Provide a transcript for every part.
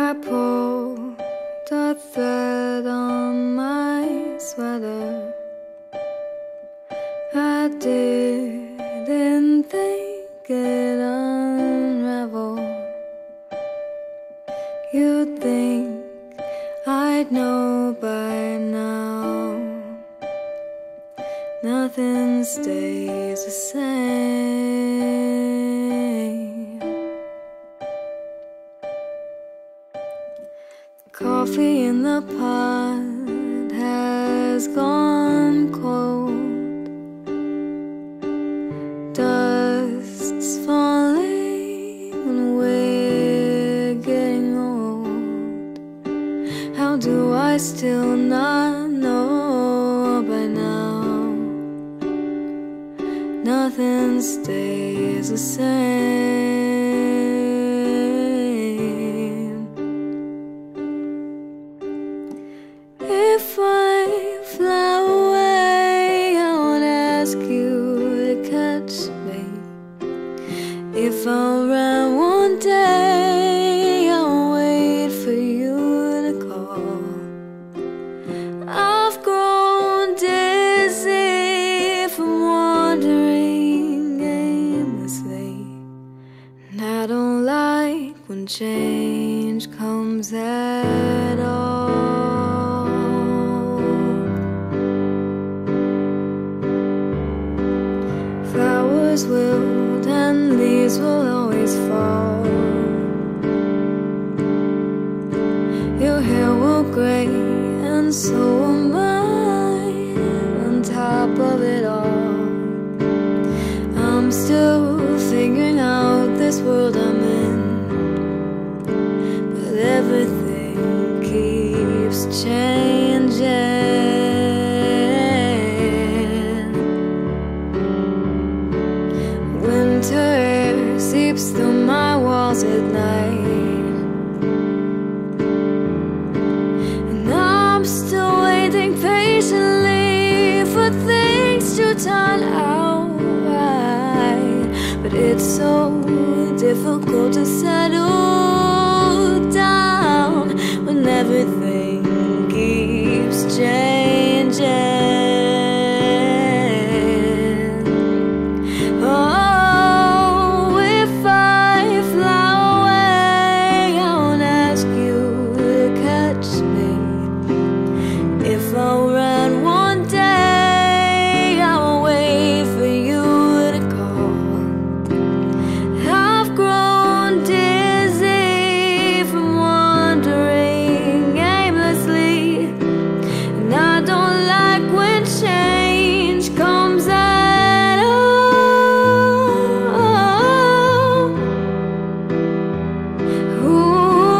I pulled the thread on my sweater. I didn't think it unraveled. You'd think I'd know by now. Nothing stays the same. Coffee in the pot has gone cold. Dust's falling and we're getting old. How do I still not know by now? Nothing stays the same. If I fly away, I won't ask you to catch me. If I run one day, I'll wait for you to call. I've grown dizzy from wandering aimlessly, and I don't like when change comes at all. Flowers wilt and leaves will always fall. Your hair will gray and so will mine. On top of it all, I'm still figuring out this world I'm in, but everything keeps changing. Winter air seeps through my walls at night, and I'm still waiting patiently for things to turn out right. But it's so difficult to settle down when everything keeps changing. I'll run one day, I'll wait for you to call. I've grown dizzy from wandering aimlessly, and I don't like when change comes at all. Ooh.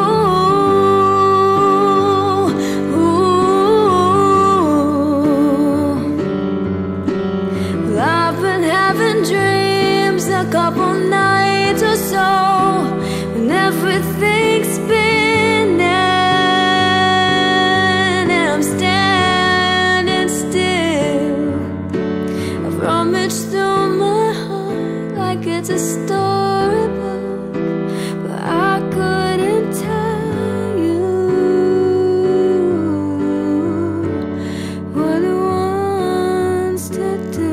A couple nights or so when everything's spinning and I'm standing still. I've rummaged through my heart like it's a storybook, but I couldn't tell you what it wants to do.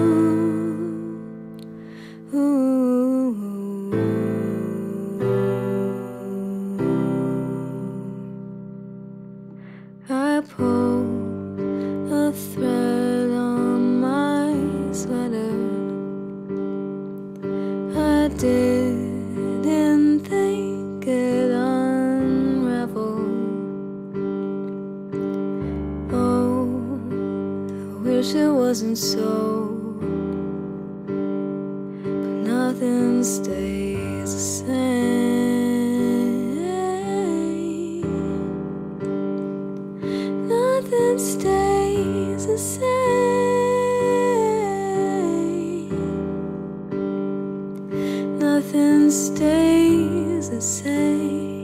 I pulled a thread on my sweater. I didn't think it unraveled. Oh, I wish it wasn't so. Nothing stays the same. Nothing stays the same. Nothing stays the same.